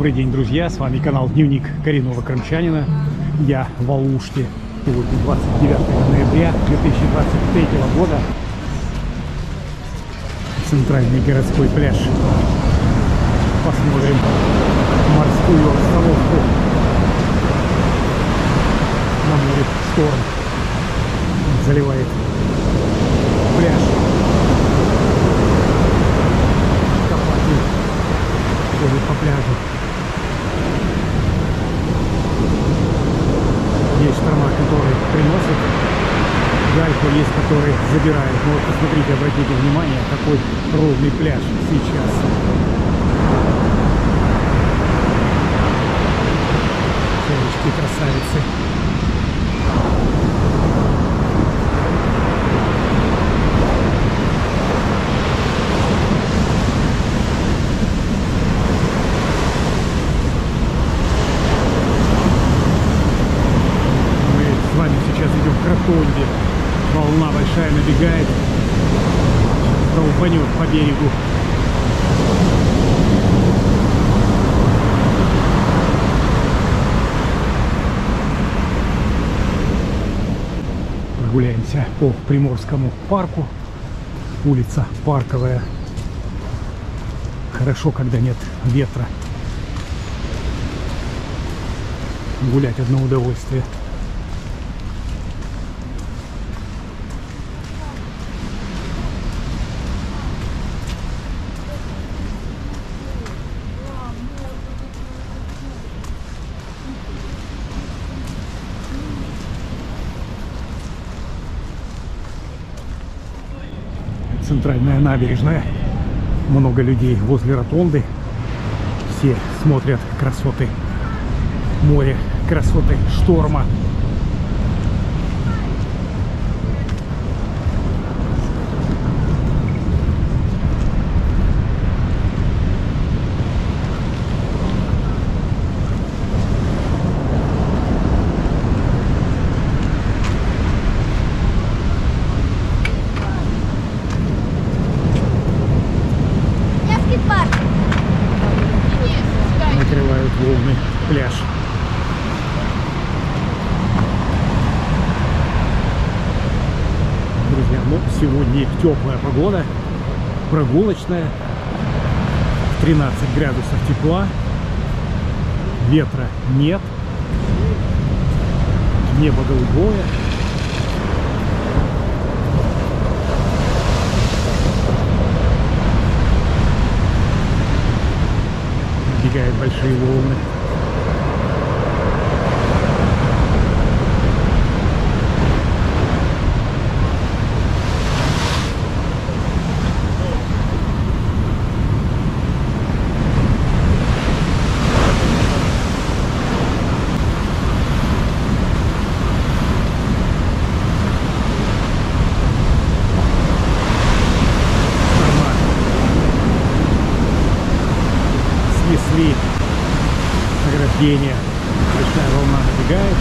Добрый день, друзья! С вами канал Дневник коренного крымчанина. Я в Алуште. Сегодня 29 ноября 2023 года. Центральный городской пляж. Посмотрим морскую обстановку. На море шторм заливает пляж. Копатель ходит по пляжу. Есть шторма, которые приносят гальку, есть которые забирают. Но вот посмотрите, обратите внимание, какой ровный пляж сейчас. Девочки, красавицы. Сейчас идем к ротонде. Волна большая набегает. Долбанет по берегу. Прогуляемся по Приморскому парку. Улица Парковая. Хорошо, когда нет ветра. Гулять одно удовольствие. Центральная набережная. Много людей возле ротонды. Все смотрят красоты моря, красоты шторма. Накрывают волны пляж. Друзья, ну сегодня теплая погода, прогулочная, 13 градусов тепла, ветра нет, небо голубое. Набегают большие волны. Снесли ограждение. Большая волна набегает.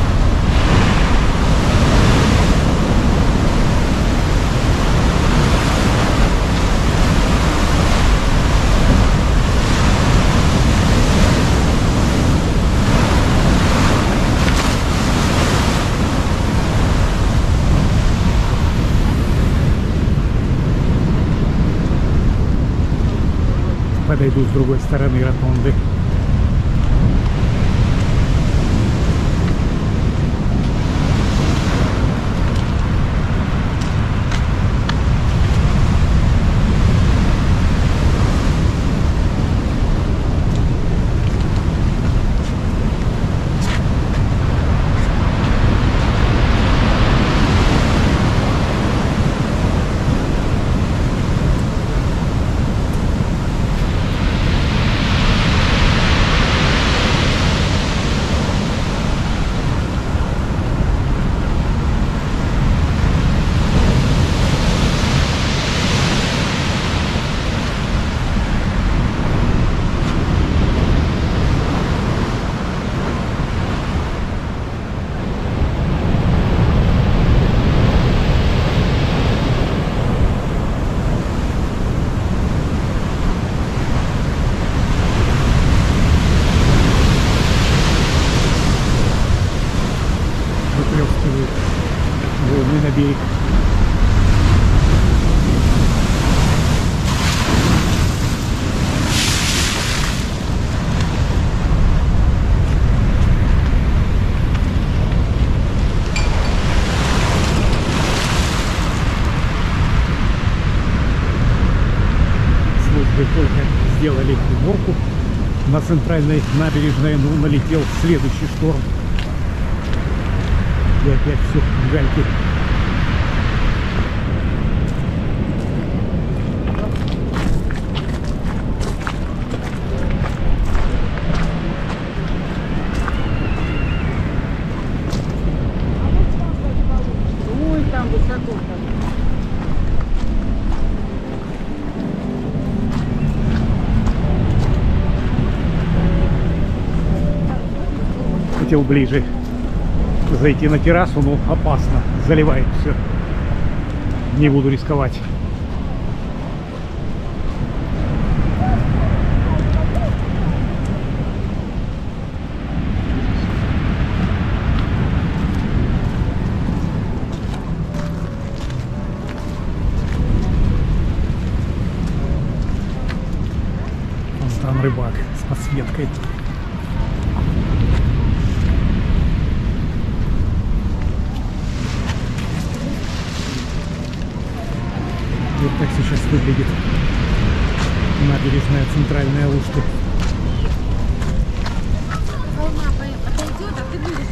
Подойду с другой стороны ротонды. выплескивают волны на берег. Службы только сделали уборку на центральной набережной, но налетел следующий шторм. И опять все в гальке. Ой, там высоко. Хотел ближе зайти на террасу, но опасно, заливает все. Не буду рисковать. Вон там рыбак с подсветкой. Вот так сейчас выглядит набережная центральная Лужка. Волна отойдет, а ты будешь.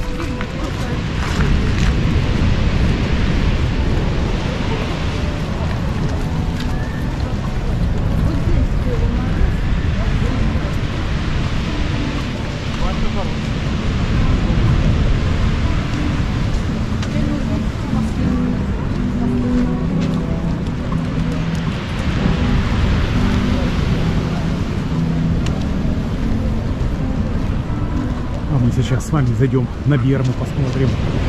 А мы сейчас с вами зайдем на Берму, посмотрим.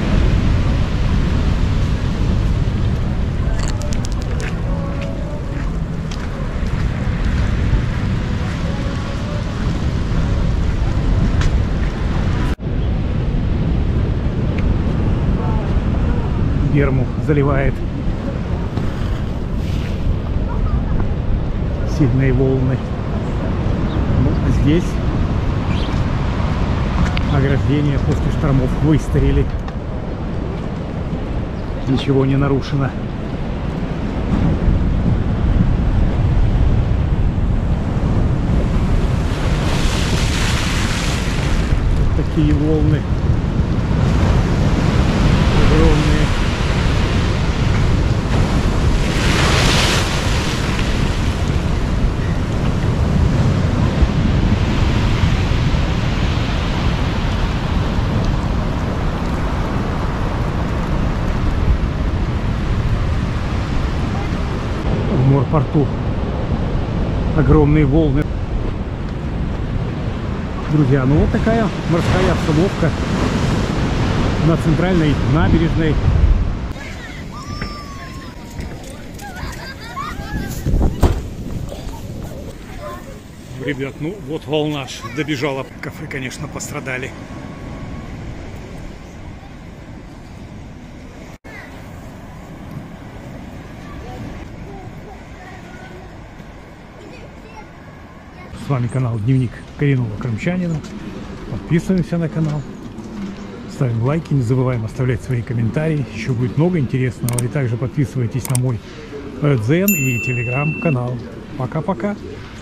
Берму заливает сильные волны. Ну, а здесь ограждения после штормов выстроили. Ничего не нарушено. Вот такие волны огромные. В морпорту огромные волны. Друзья, ну вот такая морская обстановка на центральной набережной. Ребят, ну вот волна аж добежала. Кафе, конечно, пострадали. С вами канал Дневник коренного крымчанина. Подписываемся на канал, ставим лайки, не забываем оставлять свои комментарии. Еще будет много интересного. И также подписывайтесь на мой Дзен и Телеграм канал. Пока-пока.